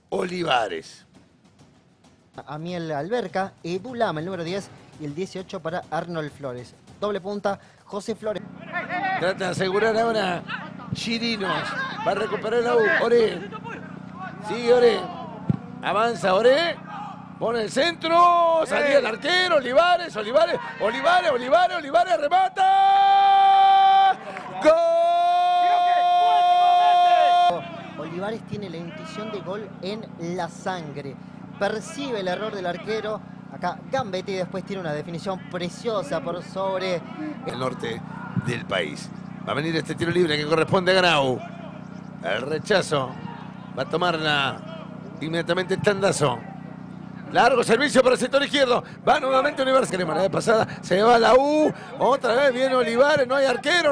Olivares. Amiel Alberca, Edu Lama, el número 10, y el 18 para Arnold Flores. Doble punta, José Flores. Trata de asegurar ahora Chirinos. Va a recuperar la U. Oré. Sigue Oré. Avanza Oré. Pone el centro. Salía el arquero. Olivares. Remata. ¡Gol! Olivares tiene la intuición de gol en la sangre. Percibe el error del arquero. Acá Gambetti después tiene una definición preciosa por sobre el norte del país. Va a venir este tiro libre que corresponde a Grau. El rechazo. Va a tomarla inmediatamente Tandazo. Largo servicio para el sector izquierdo. Va nuevamente Olivares. Que la manera pasada se va la U. Otra vez viene Olivares. No hay arquero.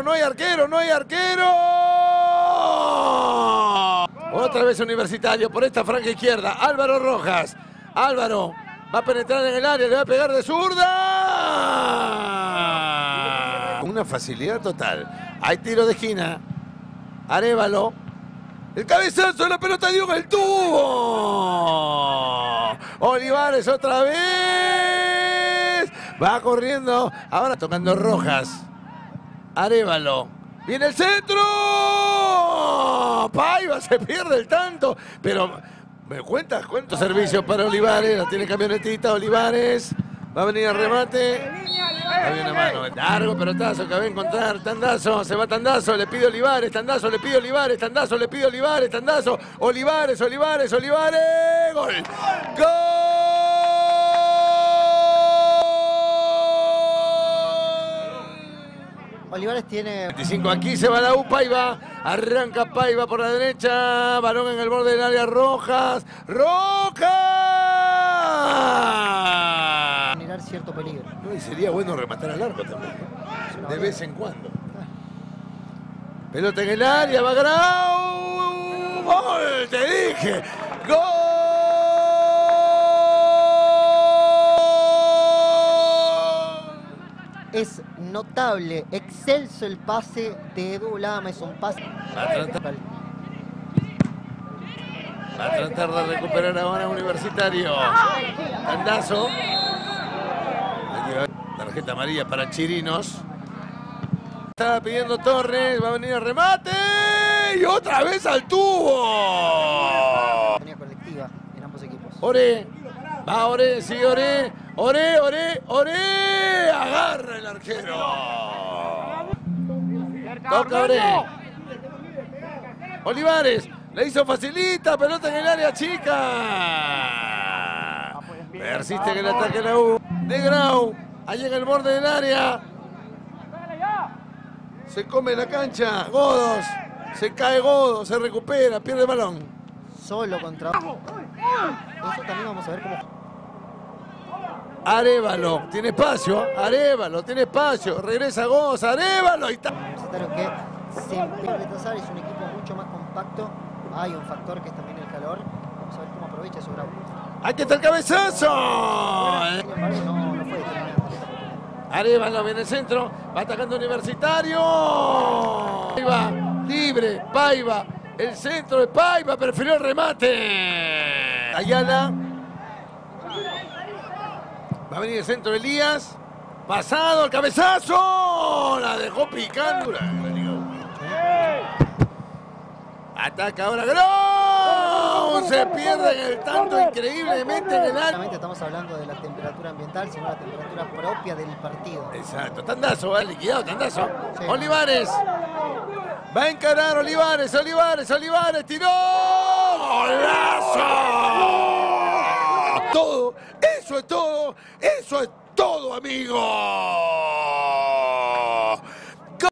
Otra vez Universitario por esta franja izquierda. Álvaro Rojas. Álvaro va a penetrar en el área. Le va a pegar de zurda. Una facilidad total. Hay tiro de esquina. Arévalo. El cabezazo, la pelota dio en el tubo. Olivares otra vez. Va corriendo. Ahora tocando Rojas. Arévalo. Viene el centro. Paiva se pierde el tanto. Pero, ¿me cuentas cuántos servicios para Olivares? La tiene camionetita Olivares. Va a venir al remate. Había una mano. Largo pelotazo que va a encontrar. Tandazo. Se va Tandazo. Le pide Olivares. Tandazo. Le pide Olivares. Tandazo. Le pide Olivares. Tandazo. Olivares. Gol. Olivares tiene 25, aquí se va la U, Paiva, arranca Paiva por la derecha, balón en el borde del área, Rojas, generar cierto peligro. No, y sería bueno rematar al arco también, ¿no? De vez en cuando. Pelota en el área, va Grau, gol, te dije, gol. Es notable, excelso el pase de Edu Lama, es un pase. Va a tratar de recuperar ahora Universitario. Tandazo. Tarjeta amarilla para Chirinos. Estaba pidiendo Torres, va a venir el remate. Y otra vez al tubo. Tenía colectiva en ambos equipos. Oré. Va Oré, sigue Oré. Oré. Agarra el arquero. Toca Oré. Olivares. Le hizo facilita. Pelota en el área chica. Persiste en el ataque la U. De Grau. Allí en el borde del área. Se come la cancha. Godos. Se cae Godos. Se recupera. Pierde el balón. Solo contra... Eso también vamos a ver cómo... Arévalo, tiene espacio, regresa Godos, Arévalo y está. Universitario que se empeña a retrasar, es un equipo mucho más compacto. Hay un factor que es también el calor. Vamos a ver cómo aprovecha eso Grau. ¡Aquí está el cabezazo! Sin embargo, no fue determinante. Arévalo viene el centro, va atacando Universitario. Paiva, libre, Paiva, el centro de Paiva, prefirió el remate. Ayala. Va a venir el centro de Elías. Pasado el cabezazo. La dejó picando. Ataca ahora Grau. Se pierde en el tanto increíblemente en el área. Estamos hablando de la temperatura ambiental, sino la temperatura propia del partido. Exacto. Tandazo, va liquidado, Tandazo. Sí. Olivares. Va a encarar Olivares. Tiró. ¡Golazo! Todo. Eso es todo, amigo.